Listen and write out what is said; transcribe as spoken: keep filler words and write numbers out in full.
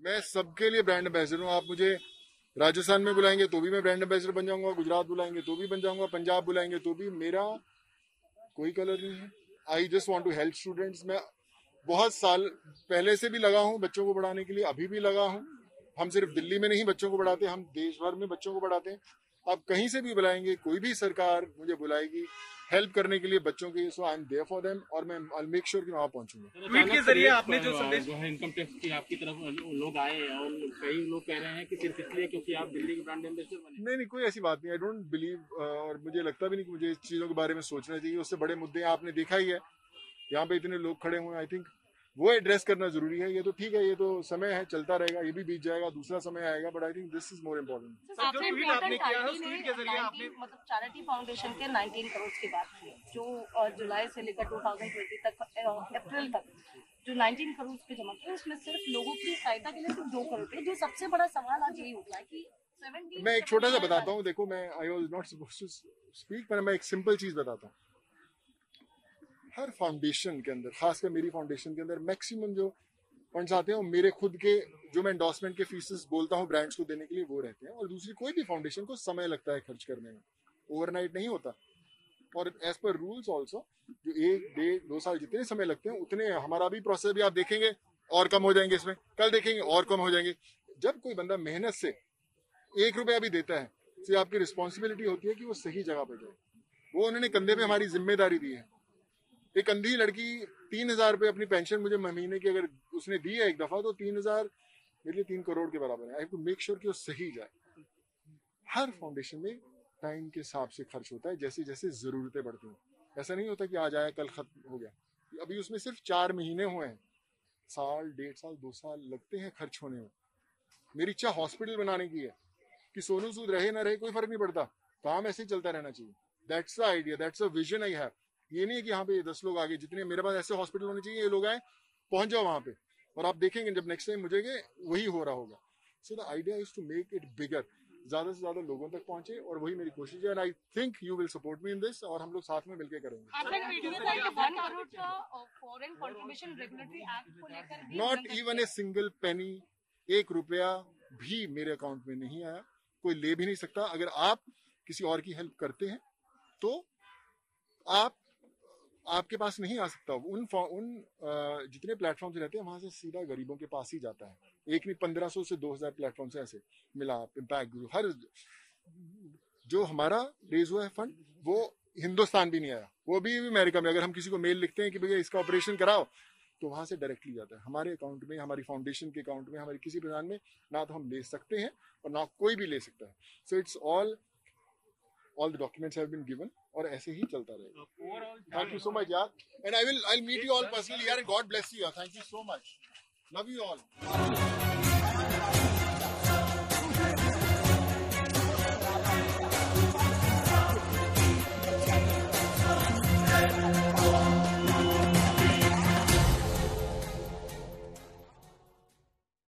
मैं सबके लिए ब्रांड एम्बेसडर हूँ। आप मुझे राजस्थान में बुलाएंगे तो भी मैं ब्रांड एम्बेसडर बन जाऊंगा, गुजरात बुलाएंगे तो भी बन जाऊंगा, पंजाब बुलाएंगे तो भी, मेरा कोई कलर नहीं है। I just want to help students. मैं बहुत साल पहले से भी लगा हूँ बच्चों को पढ़ाने के लिए, अभी भी लगा हूँ। हम सिर्फ दिल्ली में नहीं बच्चों को पढ़ाते, हम देश भर में बच्चों को पढ़ाते हैं। आप कहीं से भी बुलाएंगे, कोई भी सरकार मुझे बुलाएगी हेल्प करने के लिए बच्चों की, so I am there for them, और मैं आई मेक श्योर कि वहां पहुंचूंगा। ट्वीट के जरिए आपने जो संदेश जो है इनकम टैक्स की आपकी तरफ लोग आए और कई लोग कह रहे हैं कि सिर्फ इसलिए क्योंकि आप दिल्ली के ब्रांड एम्बेसडर बने। नहीं नहीं, कोई ऐसी बात नहीं। आई डोंट बिलीव, और मुझे लगता भी नहीं कि मुझे इस चीजों के बारे में सोचना चाहिए। उससे बड़े मुद्दे आपने देखा ही है, यहाँ पे इतने लोग खड़े हुए हैं। आई थिंक वो एड्रेस करना जरूरी है। ये तो ठीक है, ये तो समय है, चलता रहेगा, ये भी बीत जाएगा, दूसरा समय आएगा, but I think this is more important. जो ट्वीट आपने किया है उस ट्वीट के जरिए आपने मतलब चैरिटी फाउंडेशन के उन्नीस करोड़ की बात की, जो जुलाई से लेकर दो हज़ार बीस तक, अप्रैल तक जो उन्नीस करोड़ पे जमा किए, उसमें सिर्फ लोगों की सहायता के लिए सिर्फ दो करोड़ थे। जो सबसे बड़ा सवाल आज यही होता है कि मैं एक छोटा सा बताता हूँ। देखो, मैं I was not supposed to speak, पर मैं एक सिंपल चीज बताता हूँ। हर फाउंडेशन के अंदर, खासकर मेरी फाउंडेशन के अंदर, मैक्सिमम जो फंड्स आते हैं वो मेरे खुद के, जो मैं एंडोर्समेंट के फीसेस बोलता हूँ ब्रांड्स को देने के लिए, वो रहते हैं। और दूसरी, कोई भी फाउंडेशन को समय लगता है खर्च करने में, ओवरनाइट नहीं होता। और एज पर रूल्स ऑल्सो, जो एक डेढ़ दो साल जितने समय लगते हैं उतने हमारा भी प्रोसेस भी आप देखेंगे और कम हो जाएंगे, इसमें कल देखेंगे और कम हो जाएंगे। जब कोई बंदा मेहनत से एक रुपया भी देता है तो आपकी रिस्पॉन्सिबिलिटी होती है कि वो सही जगह पर जाए। वो उन्होंने कंधे पे हमारी जिम्मेदारी दी है। एक अंधी लड़की तीन हजार रुपये अपनी पेंशन मुझे महीने की अगर उसने दी है एक दफा, तो तीन हजार मेरे लिए तीन करोड़ के बराबर है। I have to make sure कि वो सही जाए। हर फाउंडेशन में टाइम के हिसाब से खर्च होता है, जैसे जैसे जरूरतें बढ़ती हैं। ऐसा नहीं होता कि आज आया कल खत्म हो गया। अभी उसमें सिर्फ चार महीने हुए हैं, साल डेढ़ साल दो साल लगते हैं खर्च होने में। मेरी इच्छा हॉस्पिटल बनाने की है कि सोनू सूद रहे ना रहे कोई फर्क नहीं पड़ता, काम ऐसे ही चलता रहना चाहिए। That's the idea, that's a vision I have. ये नहीं है कि यहाँ पे दस लोग आगे, जितने मेरे पास ऐसे हॉस्पिटल होने चाहिए, ये लोग आए, पहुंच जाओ वहां पे, और आप देखेंगे जब नेक्स्ट टाइम मुझे वही हो रहा होगा। So the idea is to make it bigger, ज्यादा से ज्यादा लोगों तक पहुंचे, और वही मेरी कोशिश है। And I think you will support me in this, और हम लोग साथ में मिलकर करेंगे। Not even a single penny, एक रुपया भी मेरे अकाउंट में नहीं आया, कोई ले भी नहीं सकता। अगर आप किसी और की हेल्प करते हैं तो आप आपके पास नहीं आ सकता। उन उन जितने प्लेटफॉर्म रहते हैं वहां से सीधा गरीबों के पास ही जाता है। एक नहीं, पंद्रह सौ से दो हजार प्लेटफॉर्म से ऐसे मिला। इम्पैक्ट ग्रुप, हर जो हमारा रेज हुआ है फंड, वो हिंदुस्तान भी नहीं आया, वो भी अमेरिका में। अगर हम किसी को मेल लिखते हैं कि भैया इसका ऑपरेशन कराओ, तो वहां से डायरेक्टली जाता है हमारे अकाउंट में, हमारी फाउंडेशन के अकाउंट में, हमारे किसी प्रधान में। ना तो हम ले सकते हैं और ना कोई भी ले सकता है। So it's all all the documents have been given, और ऐसे ही चलता रहेगा। Thank you so much यार, and I will I'll meet you all personally यार, and God bless you यार, thank you so much, love you all।